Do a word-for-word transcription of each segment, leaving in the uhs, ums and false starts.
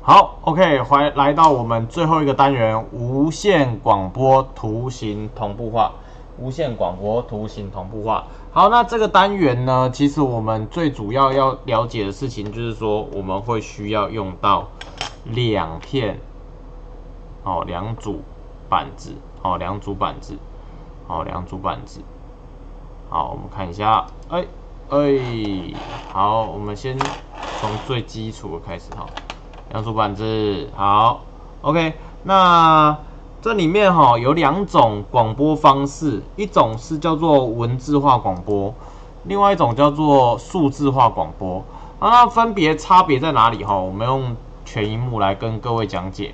好 ，OK， 回来到我们最后一个单元，无线广播图形同步化。无线广播图形同步化。好，那这个单元呢，其实我们最主要要了解的事情就是说，我们会需要用到两片，哦，两组板子，哦，两组板子，哦，两组板子。好，我们看一下，哎哎，好，我们先从最基础的开始哈。两组板子，好 ，OK， 那这里面哈有两种广播方式，一种是叫做文字化广播，另外一种叫做数字化广播。啊，那分别差别在哪里哈？我们用全萤幕来跟各位讲解。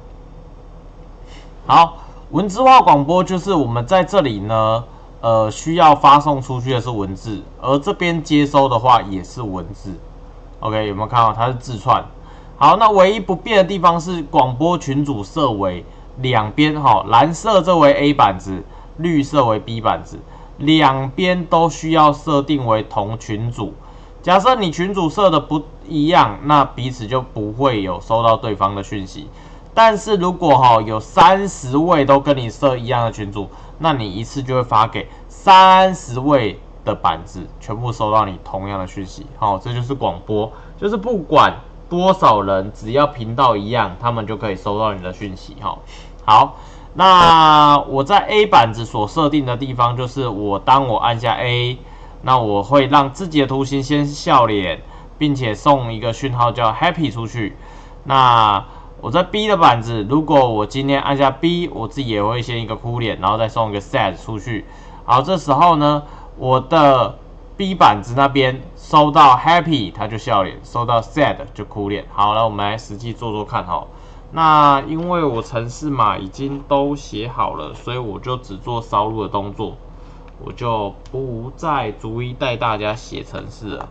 好，文字化广播就是我们在这里呢，呃，需要发送出去的是文字，而这边接收的话也是文字。OK， 有没有看到它是字串？好，那唯一不变的地方是广播群组设为两边哈，蓝色这为 A 板子，绿色为 B 板子，两边都需要设定为同群组。假设你群组设的不一样，那彼此就不会有收到对方的讯息。但是如果哈有三十位都跟你设一样的群组，那你一次就会发给三十位的板子，全部收到你同样的讯息。好，这就是广播，就是不管多少人，只要频道一样，他们就可以收到你的讯息。哈，好，那我在 A 板子所设定的地方，就是我当我按下 A， 那我会让自己的图形先笑脸，并且送一个讯号叫 Happy 出去。那我在 B 的板子，如果我今天按下 B， 我自己也会先一个哭脸，然后再送一个 Sad 出去。好，这时候呢，我的 B 板子那边收到 Happy， 它就笑脸；收到 Sad 就哭脸。好了，我们来实际做做看哈。那因为我程式码已经都写好了，所以我就只做烧录的动作，我就不再逐一带大家写程式了。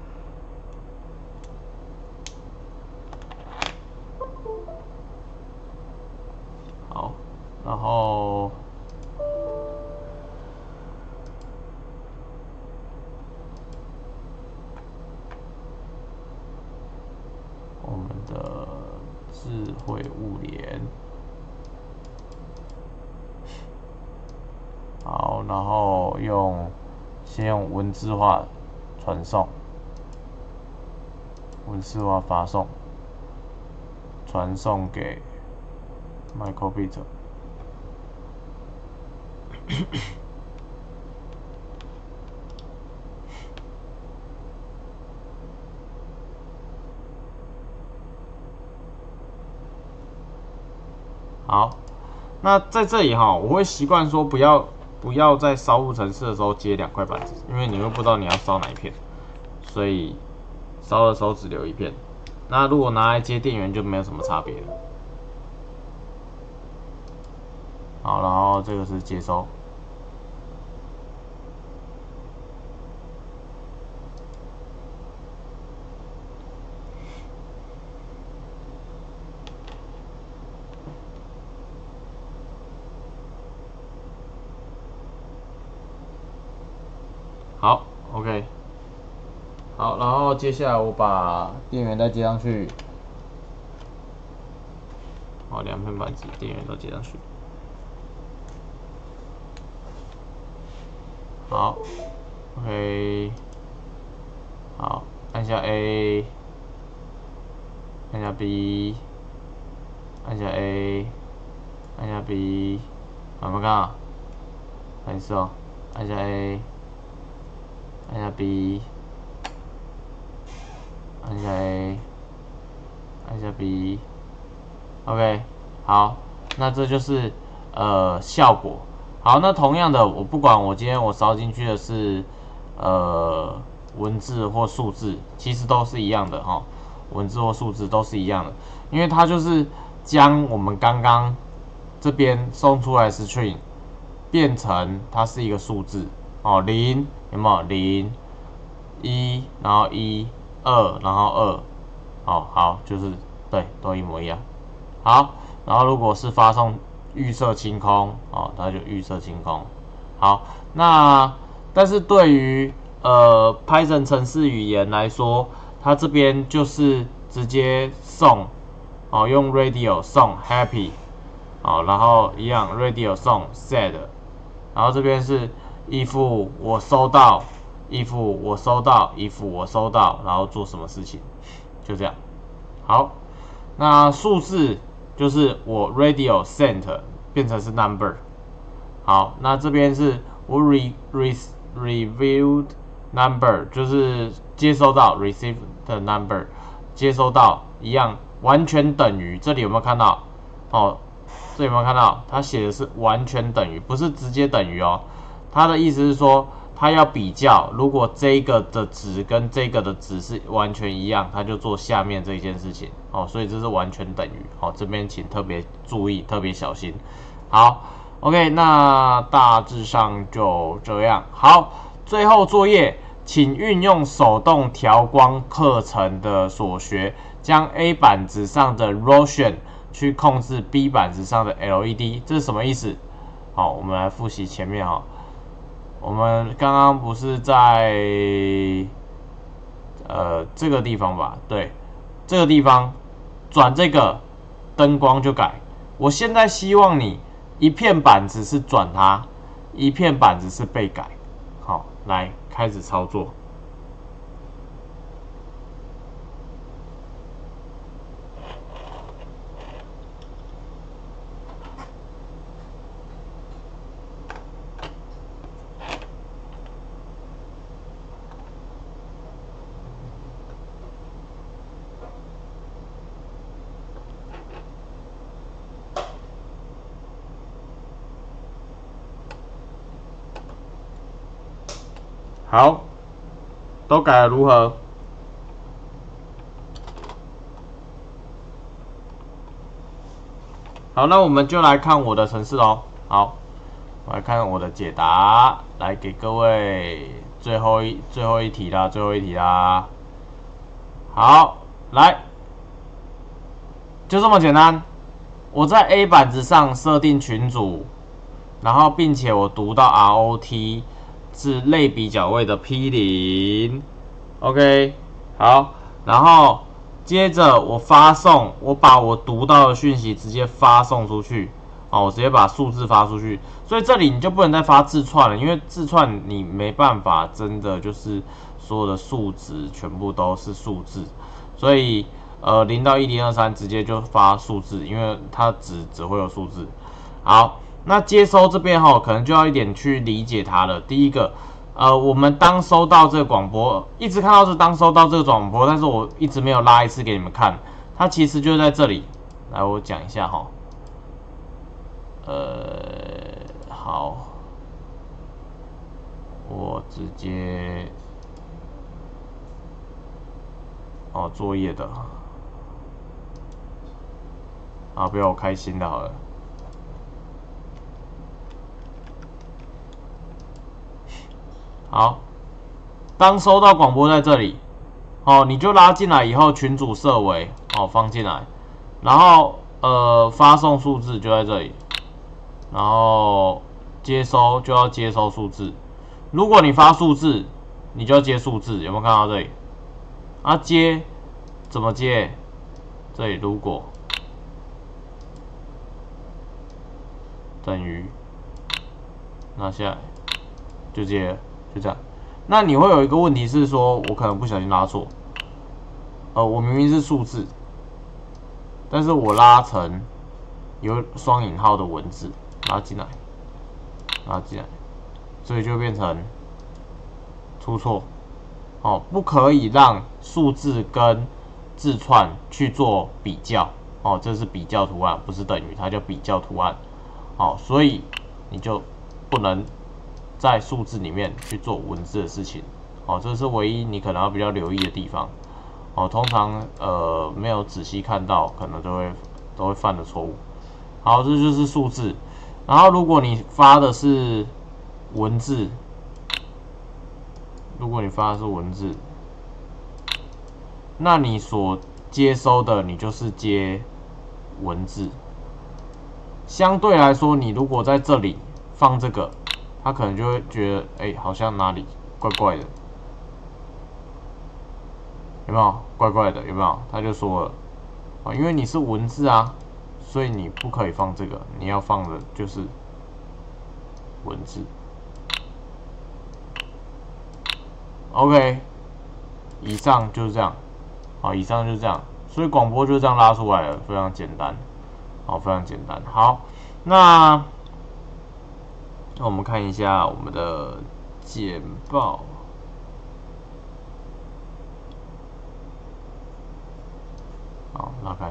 好，然后我们的智慧物联，好，然后用先用文字化传送，文字化发送，传送给 microbit。好，那在这里哈，我会习惯说不要不要在烧录程式的时候接两块板子，因为你会不知道你要烧哪一片，所以烧的时候只留一片。那如果拿来接电源就没有什么差别了。好，然后这个是接收。好 ，OK， 好，然后接下来我把电源再接上去，好，两片板子电源都接上去，好 ，OK， 好，按下 A， 按下 B， 按下 A， 按下 B， 有没有看到？再一次哦，按下 A。按下 B， 按下 A， 按下 B，OK， 好，那这就是呃效果。好，那同样的，我不管我今天我烧进去的是呃文字或数字，其实都是一样的哈，文字或数字都是一样的，因为它就是将我们刚刚这边送出来的 string 变成它是一个数字哦，零。有没有零一，然后一二，然后二，哦，好，就是对，都一模一样。好，然后如果是发送预设清空，哦，它就预设清空。好，那但是对于呃 Python 程式语言来说，它这边就是直接送哦，用 radio song happy， 哦，然后一样 radio song sad， 然后这边是 if 我收到 if 我收到 if 我收到，然后做什么事情，就这样。好，那数字就是我 radio sent 变成是 number。好，那这边是我 re re reviewed number， 就是接收到 received number， 接收到一样完全等于，这里有没有看到？哦，这里有没有看到？它写的是完全等于，不是直接等于哦。它的意思是说，它要比较，如果这个的值跟这个的值是完全一样，它就做下面这一件事情哦。所以这是完全等于哦，这边请特别注意，特别小心。好 ，OK， 那大致上就这样。好，最后作业，请运用手动调光课程的所学，将 A 板子上的 Roshan 去控制 B 板子上的 L E D， 这是什么意思？好，我们来复习前面哈。我们刚刚不是在呃这个地方吧？对，这个地方转这个灯光就改。我现在希望你一片板子是转它，一片板子是被改。好，来开始操作。好，都改了如何？好，那我们就来看我的程式喽。好，我来看我的解答，来给各位最后一最后一题啦，最后一题啦。好，来，就这么简单。我在 A 板子上设定群组，然后并且我读到 R O T。是类比角位的 P 零 ，OK， 好，然后接着我发送，我把我读到的讯息直接发送出去，哦，我直接把数字发出去，所以这里你就不能再发字串了，因为字串你没办法真的就是所有的数值全部都是数字，所以呃零到一零二三直接就发数字，因为它只只会有数字，好。那接收这边哈，可能就要一点去理解它了。第一个，呃，我们当收到这个广播，一直看到是当收到这个广播，但是我一直没有拉一次给你们看，它其实就在这里。来，我讲一下哈。呃，好，我直接，哦，作业的，啊，不要我开心的好了。好，当收到广播在这里，哦，你就拉进来以后，群组设为哦放进来，然后呃发送数字就在这里，然后接收就要接收数字。如果你发数字，你就要接数字，有没有看到这里？啊，接怎么接？这里如果等于拿下来就接了。就这样，那你会有一个问题是说，我可能不小心拉错，呃，我明明是数字，但是我拉成有双引号的文字，拉进来，拉进来，所以就变成出错，哦，不可以让数字跟字串去做比较，哦，这是比较图案，不是等于，它叫比较图案，哦，所以你就不能在数字里面去做文字的事情，哦，这是唯一你可能要比较留意的地方，哦，通常呃没有仔细看到，可能都会都会犯的错误。好，这就是数字。然后如果你发的是文字，如果你发的是文字，那你所接收的你就是接文字。相对来说，你如果在这里放这个，他可能就会觉得，哎、欸，好像哪里怪怪的，有没有？怪怪的，有没有？他就说了， 啊，因为你是文字啊，所以你不可以放这个，你要放的就是文字。OK， 以上就是这样，好，以上就是这样，所以广播就这样拉出来了，非常简单，好，非常简单。好，那那我们看一下我们的简报。好，拉开。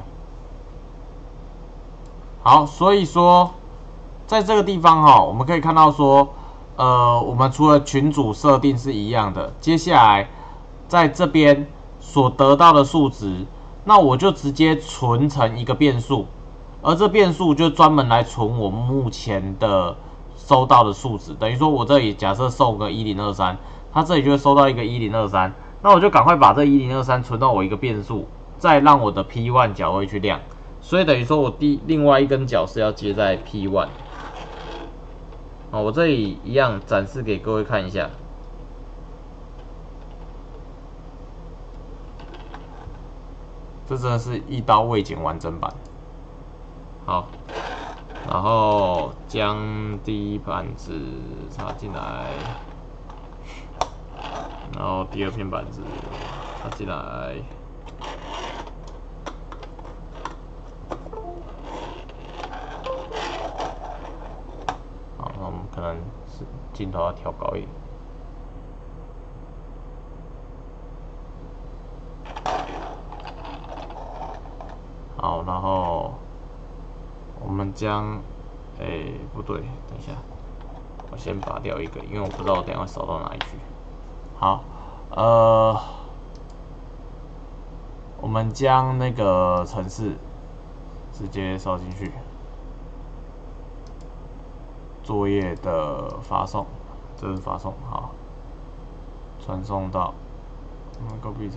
好，所以说，在这个地方哈、哦，我们可以看到说，呃，我们除了群组设定是一样的，接下来在这边所得到的数值，那我就直接存成一个变数，而这变数就专门来存我目前的收到的数值。等于说我这里假设送个一零二三，它这里就会收到一个一零二三，那我就赶快把这一零二三存到我一个变数，再让我的 P 一 角位去亮。所以等于说我第另外一根角是要接在 P 一。好，我这里一样展示给各位看一下。这真的是一刀未剪完整版。好，然后将第一板子插进来，然后第二片板子插进来。好，那我们可能是镜头要调高一点。好，然后我们将，哎、欸，不对，等一下，我先拔掉一个，因为我不知道我等一下会扫到哪里去。好，呃，我们将那个程式直接扫进去，作业的发送，这是发送，好，传送到那个 bit。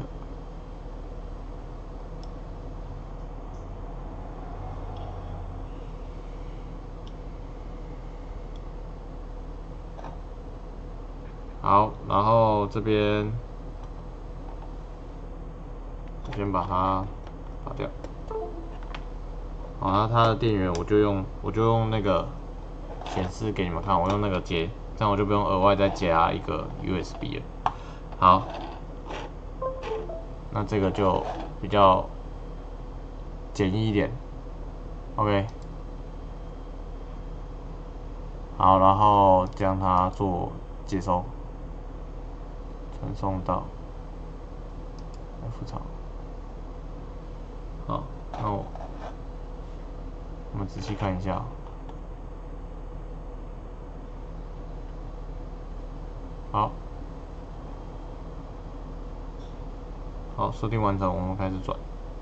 好，然后这边先把它拔掉。好，那它的电源我就用我就用那个显示给你们看，我用那个接，这样我就不用额外再加一个 U S B 了。好，那这个就比较简易一点。OK， 好，然后将它做接收。传送到 F 槽。好，那我我们仔细看一下。好，好，设定完成，我们开始转。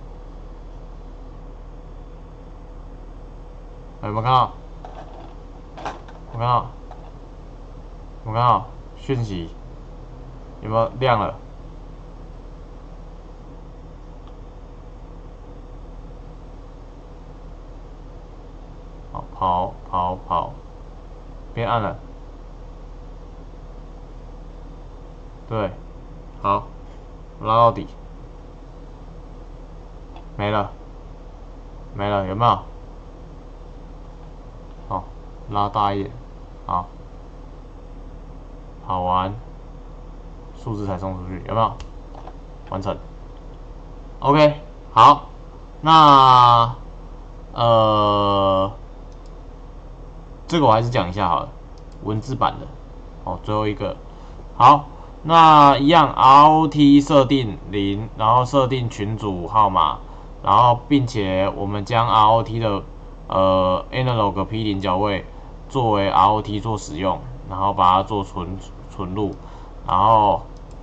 有没有看到？有没有看到？有没有看到讯息？有没有亮了？好，跑跑跑，变暗了。对，好，拉到底，没了，没了，有没有？好，拉大一点，好，跑完。数字才送出去，有没有？完成。OK， 好，那呃，这个我还是讲一下好了，文字版的。哦，最后一个，好，那一样 R O T 设定零，然后设定群组号码，然后并且我们将 R O T 的呃 analog P 零 角位作为 R O T 做使用，然后把它做存存入。然后，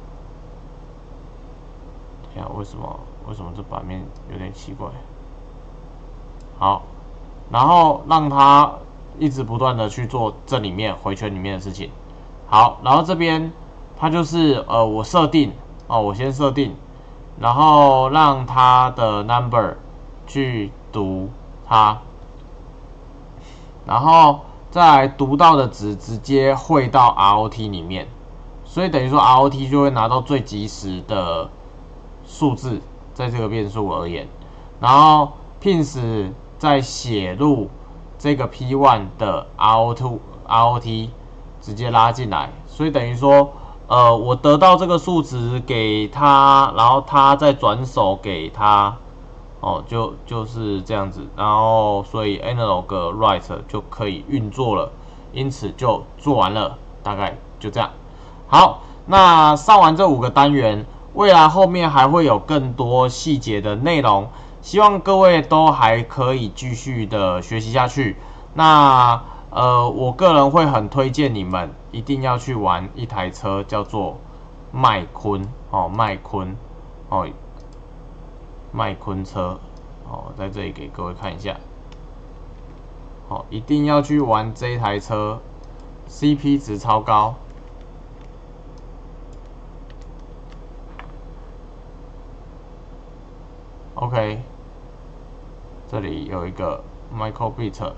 等下为什么为什么这版面有点奇怪？好，然后让它一直不断的去做这里面回圈里面的事情。好，然后这边它就是呃我设定哦，我先设定，然后让它的 number 去读它，然后再来读到的值直接汇到 R O T 里面。所以等于说 R O T 就会拿到最及时的数字，在这个变数而言。 然后 pins 再写入这个 P 一 的 R O two R O T 直接拉进来，所以等于说，呃，我得到这个数值给他，然后他再转手给他，哦，就就是这样子，然后所以 analog write 就可以运作了，因此就做完了，大概就这样。好，那上完这五个单元，未来后面还会有更多细节的内容，希望各位都还可以继续的学习下去。那呃，我个人会很推荐你们一定要去玩一台车，叫做麦昆哦，麦昆哦，麦昆车哦，在这里给各位看一下，哦，一定要去玩这一台车 ，C P 值超高。OK， 这里有一个 Microbit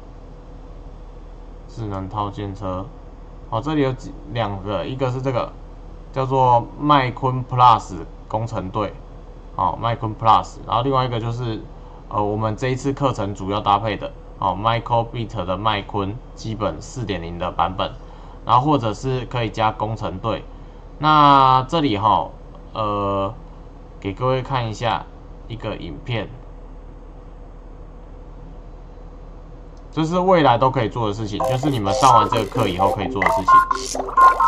智能套件车，好，这里有几两个，一个是这个叫做麦昆 Plus 工程队，好，麦昆 Plus， 然后另外一个就是呃我们这一次课程主要搭配的，好 Microbit 的麦昆基本 四点零 的版本，然后或者是可以加工程队。那这里哈，呃，给各位看一下一个影片。这是未来都可以做的事情，就是你们上完这个课以后可以做的事情。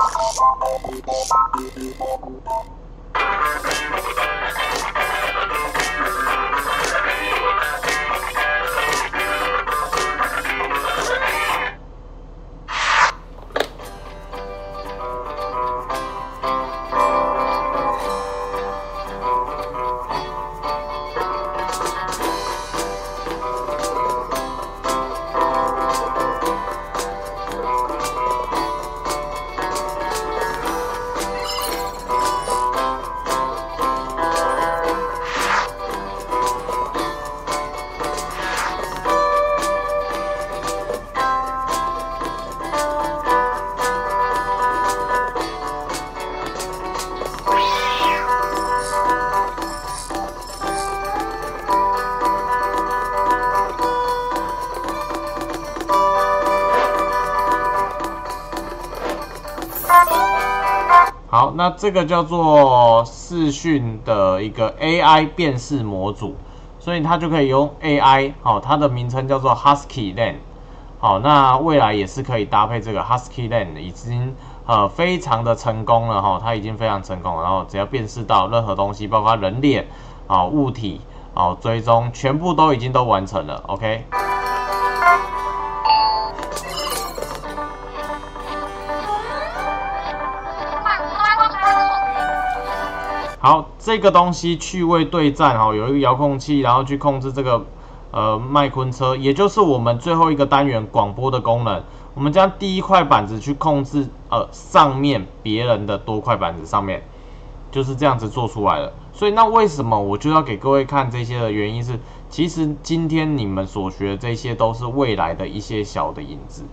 好，那这个叫做视讯的一个 A I 辨识模组，所以它就可以用 A I， 好，它的名称叫做 Husky Lane， 好，那未来也是可以搭配这个 Husky Lane， 已经呃非常的成功了哈，它已经非常成功了，然后只要辨识到任何东西，包括人脸啊、物体啊、追踪，全部都已经都完成了 ，OK。好，这个东西趣味对战哈，有一个遥控器，然后去控制这个呃麦昆车，也就是我们最后一个单元广播的功能。我们将第一块板子去控制呃上面别人的多块板子上面，就是这样子做出来了。所以那为什么我就要给各位看这些的原因是，其实今天你们所学的这些都是未来的一些小的影子。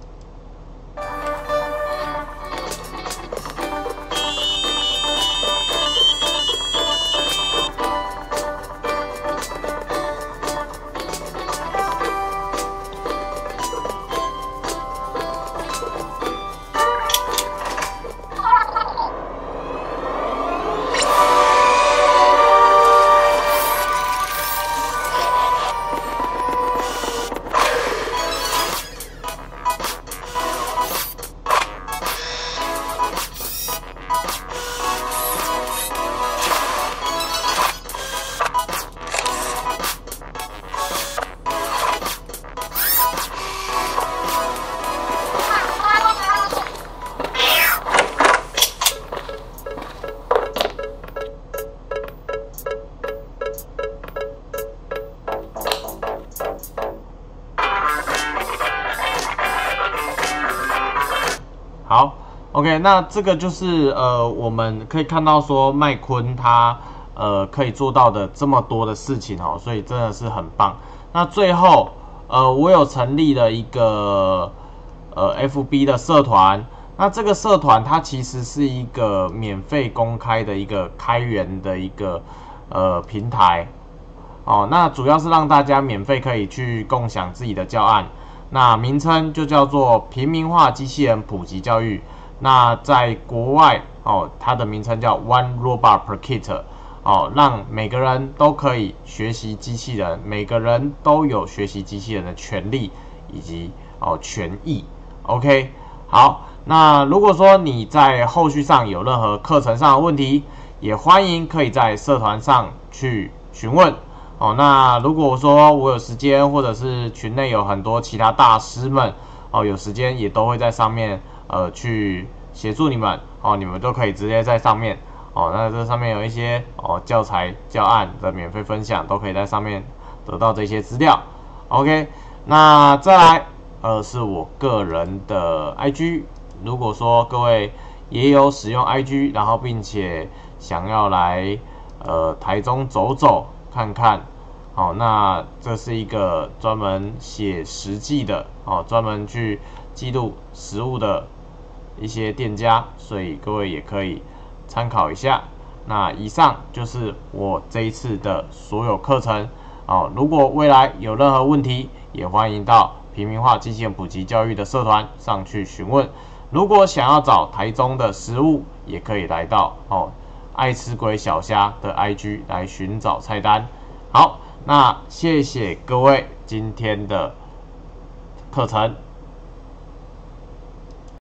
好 ，OK， 那这个就是呃，我们可以看到说麦昆他呃可以做到的这么多的事情哦，所以真的是很棒。那最后呃，我有成立了一个呃 F B 的社团，那这个社团它其实是一个免费公开的一个开源的一个呃平台。 哦，那主要是让大家免费可以去共享自己的教案。那名称就叫做平民化机器人普及教育。那在国外哦，它的名称叫 One Robot per Kit。哦，让每个人都可以学习机器人，每个人都有学习机器人的权利以及哦权益。OK， 好，那如果说你在后续上有任何课程上的问题，也欢迎可以在社团上去询问。哦，那如果说我有时间，或者是群内有很多其他大师们，哦，有时间也都会在上面呃去协助你们。哦，你们都可以直接在上面。哦，那这上面有一些哦教材教案的免费分享，都可以在上面得到这些资料。OK， 那再来，呃，是我个人的 I G。如果说各位也有使用 I G， 然后并且想要来呃台中走走看看，哦，那这是一个专门写实际的，哦，专门去记录实物的一些店家，所以各位也可以参考一下。那以上就是我这一次的所有课程。哦，如果未来有任何问题，也欢迎到平民化机器人普及教育的社团上去询问。如果想要找台中的食物，也可以来到哦爱吃鬼小虾的 I G 来寻找菜单。好，那谢谢各位今天的课程。